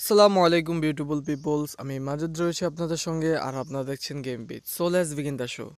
আসসালামু আলাইকুম beautiful people's, আমি মাজিদ রয়েছি আপনাদের সঙ্গে আর আপনারা দেখছেন game beat. So let's begin the show.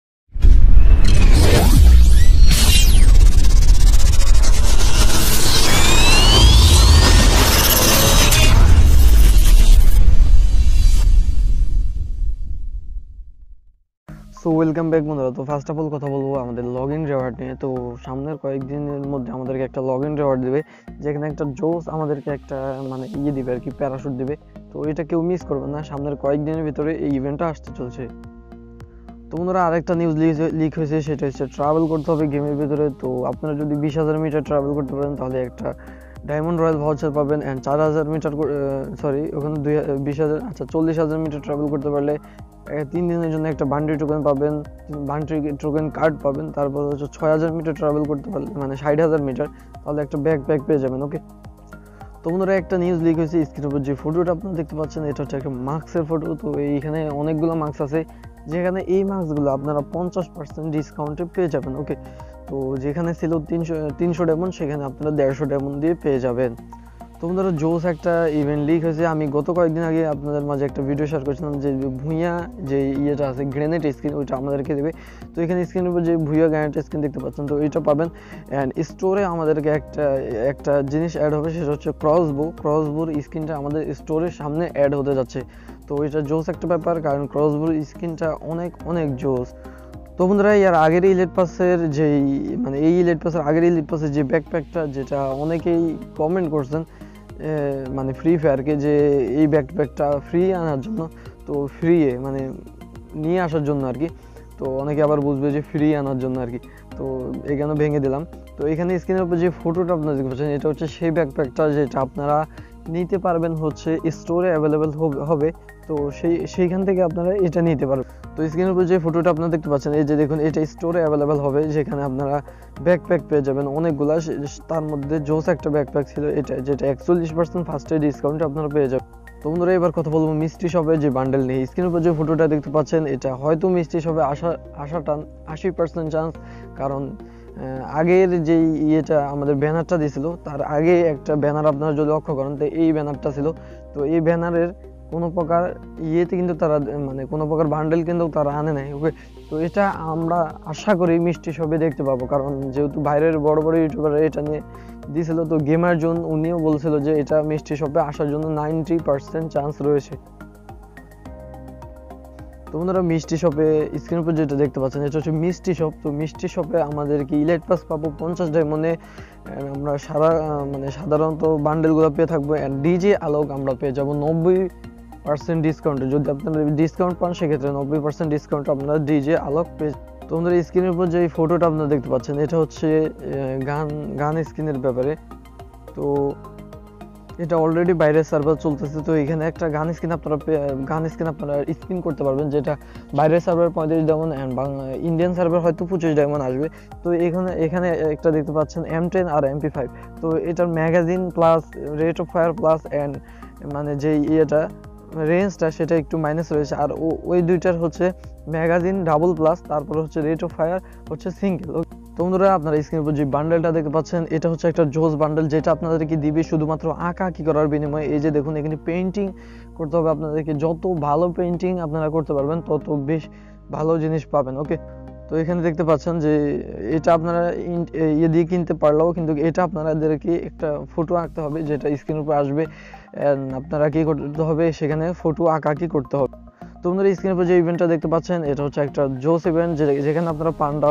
Welcome back বন্ধুরা। তো ফার্স্ট অফ অল কথা বলবো আমাদের লগ ইন রিওয়ার্ড নিয়ে। তো সামনের কয়েকদিনের মধ্যে আমাদেরকে একটা লগ ইন রিওয়ার্ড দেবে, যেখানে একটা জোস আমাদেরকে একটা দিবে আর কি, প্যারাশুট দিবে। তো এটা কেউ মিস করবে না, সামনের কয়েকদিনের ভিতরে এই ইভেন্টটা আসতে চলছে। তো বন্ধুরা আরেকটা নিউজ লিক হয়েছে, সেটা হচ্ছে ট্রাভেল করতে হবে গেমের ভিতরে। তো আপনারা যদি 20,000 মিটার ট্রাভেল করতে পারেন তাহলে একটা ডায়মন্ড রয়্যাল ভাউচার পাবেন। অ্যান্ড 4,000 মিটার ওখানে 40,000 মিটার ট্রাভেল করতে পারলে 3 দিনের জন্য একটা বান্ডি টোকেন পাবেন, বান্ডি টোকেন কার্ড পাবেন। তারপর হচ্ছে 6,000 মিটার ট্রাভেল করতে পারলে 60,000 মিটার তাহলে একটা ব্যাকপ্যাক পেয়ে যাবেন। ওকে, তো বন্ধুরা একটা নিউজ লিক হয়েছে, স্ক্রিনের উপর যে ফটোটা আপনারা দেখতে পাচ্ছেন এটা হচ্ছে একটা মাস্কের ফটো। তো এইখানে অনেকগুলো মাস্ক আছে, যেখানে এই মাস্কগুলো আপনারা 50% ডিসকাউন্টে পেয়ে যাবেন। ওকে, তো যেখানে ছিল 300 ডায়মন্ড সেখানে আপনারা 150 ডায়মন্ড দিয়ে পেয়ে যাবেন। তো বন্ধুরা জোস একটা ইভেন্ট লিক হয়েছে, আমি গত কয়েকদিন আগে আপনাদের মাঝে একটা ভিডিও শেয়ার করেছিলাম যে ভুঁইয়া যে ইয়েটা আছে গ্রেনেড স্কিন, ওইটা আমাদেরকে দেবে। তো এখানে স্ক্রিনের উপর যে ভুঁইয়া গ্রেনেড স্কিন দেখতে পাচ্ছেন, তো এইটা পাবেন। অ্যান্ড স্টোরে আমাদেরকে একটা জিনিস অ্যাড হবে, সেটা হচ্ছে ক্রসবোর স্কিনটা আমাদের স্টোরের সামনে অ্যাড হতে যাচ্ছে। তো এটা জোস একটা ব্যাপার, কারণ ক্রসবোর স্কিনটা অনেক অনেক জোস। তো বন্ধুরা এর আগের ইলিট পাসের এই ইলিট পাসের আগের ইলিট পাসের যে ব্যাকপ্যাকটা, যেটা অনেকেই কমেন্ট করছেন ফ্রি ফায়ারকে যে এই ব্যাকপ্যাকটা ফ্রি আনার জন্য, তো নিয়ে আসার জন্য আর কি। তো অনেকে আবার বুঝবে যে ফ্রি আনার জন্য আর কি, তো এখানে ভেঙে দিলাম। তো এখানে স্ক্রিনের উপর যে ফটোটা আপনারা দেখতে পাচ্ছেন এটা হচ্ছে সেই ব্যাকপ্যাকটা যেটা আপনারা নিতে পারবেন, হচ্ছে স্টোরে অ্যাভেলেবেল হবে। তো সেইখান থেকে আপনারা এটা নিতে পারবেন। তো স্ক্রিনের উপর যে ফটোটা আপনারা দেখতে পাচ্ছেন, এই যে দেখুন, এটা স্টোরে অ্যাভেলেবেল হবে, যেখানে আপনারা ব্যাকপ্যাক পেয়ে যাবেন অনেকগুলা। তার মধ্যে জোস একটা ব্যাকপ্যাক ছিল এটা, যেটা 41% ফার্স্টে ডিসকাউন্টে আপনারা পেয়ে যাবেন। তো বন্ধুরা এবার কথা বলবো মিষ্টি শপে যে বান্ডেল নিয়ে। স্ক্রিনের উপর যে ফটোটা দেখতে পাচ্ছেন এটা হয়তো মিষ্টি শপে আসাটা 80% চান্স, কারণ আগের যে ইয়েটা আমাদের ব্যানারটা দিয়েছিল তার আগে একটা ব্যানার আপনারা যদি লক্ষ্য করেন, তো এই ব্যানারটা ছিল। তো এই ব্যানারের কোনো প্রকার ইয়েতে কিন্তু তারা কোনো প্রকার বান্ডেল কিন্তু তারা আনে নাই। ওকে, তো এটা আমরা আশা করি মিষ্টি শপে দেখতে পাবো, কারণ যেহেতু বাইরের বড় বড় ইউটিউবার এটা নিয়ে দিয়েছিল, তো গেমার জোন উনিও বলছিল যে এটা মিষ্টি শপে আসার জন্য 90% চান্স রয়েছে। তো বন্ধুরা মিষ্টি শপে স্ক্রিনের উপর যেটা দেখতে পাচ্ছেন এটা হচ্ছে মিষ্টি শপ। তো মিষ্টি শপে আমাদেরকে ইলাইট পাস পাবো 50 ডায়মন্ডে। আমরা সাধারণত বান্ডেলগুলো পেয়ে থাকবো। অ্যান্ড ডিজে আলোক আমরা পেয়ে যাবো 90% ডিসকাউন্টে। যদি আপনারা ডিসকাউন্ট পান সেক্ষেত্রে 90% ডিসকাউন্ট আপনারা ডিজে আলোক পেয়ে। তো আমাদের স্ক্রিনের উপর যে ফটোটা আপনারা দেখতে পাচ্ছেন এটা হচ্ছে গান স্ক্রিনের ব্যাপারে। তো এটা অলরেডি বাইরের সার্ভার চলতেছে। তো এখানে একটা গান স্কিন আপনারা স্পিন করতে পারবেন, যেটা বাইরের server 35 diamond and Indian server হয়তো 25 ডায়মন্ড আসবে। তো এখানে একটা দেখতে পাচ্ছেন M10 আর MP5। তো এটার magazine plus rate of fire plus and যে ইয়েটা রেঞ্জটা সেটা একটু মাইনাস রয়েছে। আর ওই দুইটার হচ্ছে ম্যাগাজিন ডাবল প্লাস, তারপর হচ্ছে রেট অফ ফায়ার হচ্ছে সিঙ্গেল। তো বন্ধুরা আপনারা স্ক্রিনের উপর যে বান্ডেলটা দেখতে পাচ্ছেন এটা হচ্ছে একটা জোস বান্ডেল, যেটা আপনাদেরকে দিবে শুধুমাত্র আঁকাআঁকি করার বিনিময়ে। এই যে দেখুন, এখানে পেইন্টিং করতে হবে আপনাদেরকে, যত ভালো পেইন্টিং আপনারা করতে পারবেন তত বেশ ভালো জিনিস পাবেন। ওকে, তো এখানে দেখতে পাচ্ছেন যে এটা আপনারা ইয়ে দিয়ে কিনতে পারলেও কিন্তু এটা আপনাদেরকে একটা ফটো আঁকতে হবে, যেটা স্ক্রিনের উপর আসবে। আপনারা কি করতে হবে, সেখানে ফটো আঁকাআঁকি করতে হবে। তো বন্ধুরা স্ক্রিনের উপর যে ইভেন্টটা দেখতে পাচ্ছেন এটা হচ্ছে একটা জোস ইভেন্ট, যেখানে আপনারা পান্ডা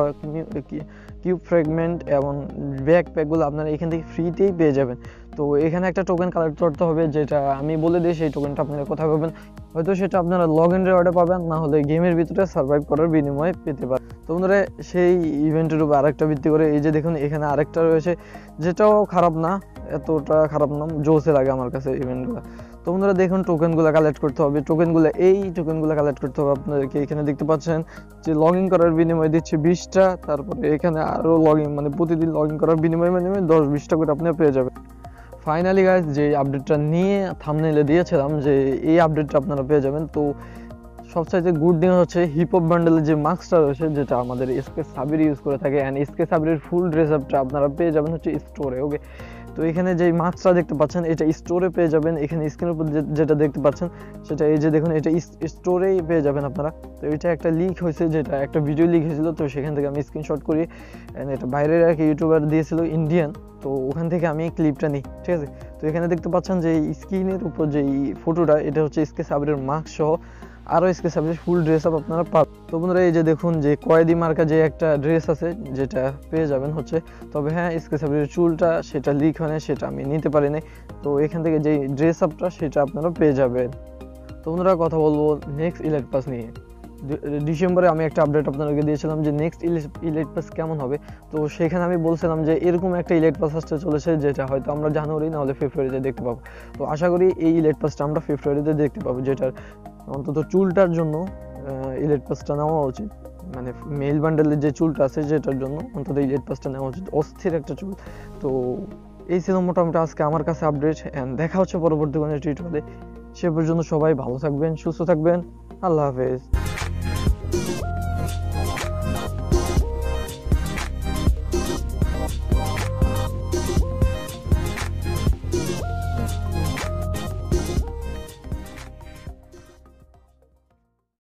কিউব ফ্র্যাগমেন্ট এবং ব্যাকপ্যাকগুলো আপনারা এখান থেকে ফ্রিতেই পেয়ে যাবেন। তো এখানে একটা টোকেন কালেক্ট করতে হবে, যেটা আমি বলে দিই সেই টোকেনটা আপনারা কোথায় পাবেন। হয়তো সেটা আপনারা লগ ইন রিওয়ার্ডে পাবেন, না হলে গেমের ভিতরে সার্ভাইভ করার বিনিময়ে পেতে পারেন। তো বন্ধুরা সেই ইভেন্টের উপর আরেকটা ভিত্তি করে এই যে দেখুন এখানে আরেকটা রয়েছে, যেটাও খারাপ না, এতটা খারাপ না, জোসে লাগে আমার কাছে ইভেন্টগুলো। তো বন্ধুরা দেখুন টোকেনগুলো কালেক্ট করতে হবে, এই টোকেনগুলো কালেক্ট করতে হবে আপনাদেরকে। এখানে দেখতে পাচ্ছেন যে লগ ইন করার বিনিময়ে দিচ্ছে 20টা, তারপরে এখানে আরও প্রতিদিন লগ ইন করার বিনিময়ে 10-20টা করে আপনি পেয়ে যাবেন। ফাইনালি গাইস যে আপডেটটা নিয়ে থাম্বনেইলে দিয়েছিলাম যে এই আপডেটটা আপনারা পেয়ে যাবেন। তো সবচাইতে গুড নিউজ হচ্ছে হিপ হপ বান্ডেলের যে মাস্কটা রয়েছে, যেটা আমাদের এসকে সাবির ইউজ করে থাকে, অ্যান্ড এসকে সাবিরের ফুল ড্রেস আপটা আপনারা পেয়ে যাবেন হচ্ছে স্টোরে। ওকে, তো তো এখানে যে মাছটা দেখতে পাচ্ছেন এটা স্টোরে পেয়ে যাবেন, এখানে স্ক্রিনের উপর যেটা দেখতে পাচ্ছেন সেটা এই যে দেখুন এটা স্টোরেই পেয়ে যাবেন আপনারা। তো এটা একটা লিক হয়েছে, যেটা একটা ভিডিও লিক হয়েছিল, তো সেখান থেকে আমি স্ক্রিনশট করি, এটা বাইরের এক ইউটিউবার দিয়েছিল ইন্ডিয়ান, তো ওখান থেকে আমি এই ক্লিপটা নিই, ঠিক আছে। তো এখানে দেখতে পাচ্ছেন যে স্ক্রিনের উপর যে ফটোটা এটা হচ্ছে এসকে সাবিরের মাস্ক সহ আরও এসকে সাবিরের ফুল ড্রেস আপ আপনারা পাবেন। তো বন্ধুরা এই যে দেখুন যে কয়েদি মার্কা যে একটা ড্রেস আছে যেটা পেয়ে যাবেন হচ্ছে, তবে হ্যাঁ এসকে সাবিরের চুলটা সেটা লিক হয় না, সেটা আমি নিতে পারি নাই। তো এখান থেকে যে ড্রেস আপটা সেটা আপনারা পেয়ে যাবেন। তো বন্ধুরা কথা বলবো নেক্সট ইলাইট পাস নিয়ে। ডিসেম্বরে আমি একটা আপডেট আপনাদেরকে দিয়েছিলাম যে নেক্সট ইলাইট পাস কেমন হবে। তো সেখানে আমি বলছিলাম যে এরকম একটা ইলাইট পাস আসতে চলেছে, যেটা হয়তো আমরা জানুয়ারি না হলে ফেব্রুয়ারিতে দেখতে পাবো। তো আশা করি এই ইলাইট পাসটা আমরা ফেব্রুয়ারিতে দেখতে পাবো, যেটার অন্তত চুলটার জন্য ইলাইট পাসটা নেওয়া উচিত। মানে মেল বান্ডেলের যে চুলটা আছে যেটার জন্য অন্তত ইলাইট পাসটা নেওয়া উচিত, অস্থির একটা চুল। তো এই ছিল মোটামুটি আজকে আমার কাছে আপডেট, অ্যান্ড দেখা হচ্ছে পরবর্তী কোনো টিউটোরিয়ালে। সে পর্যন্ত সবাই ভালো থাকবেন, সুস্থ থাকবেন, আল্লাহ হাফেজ।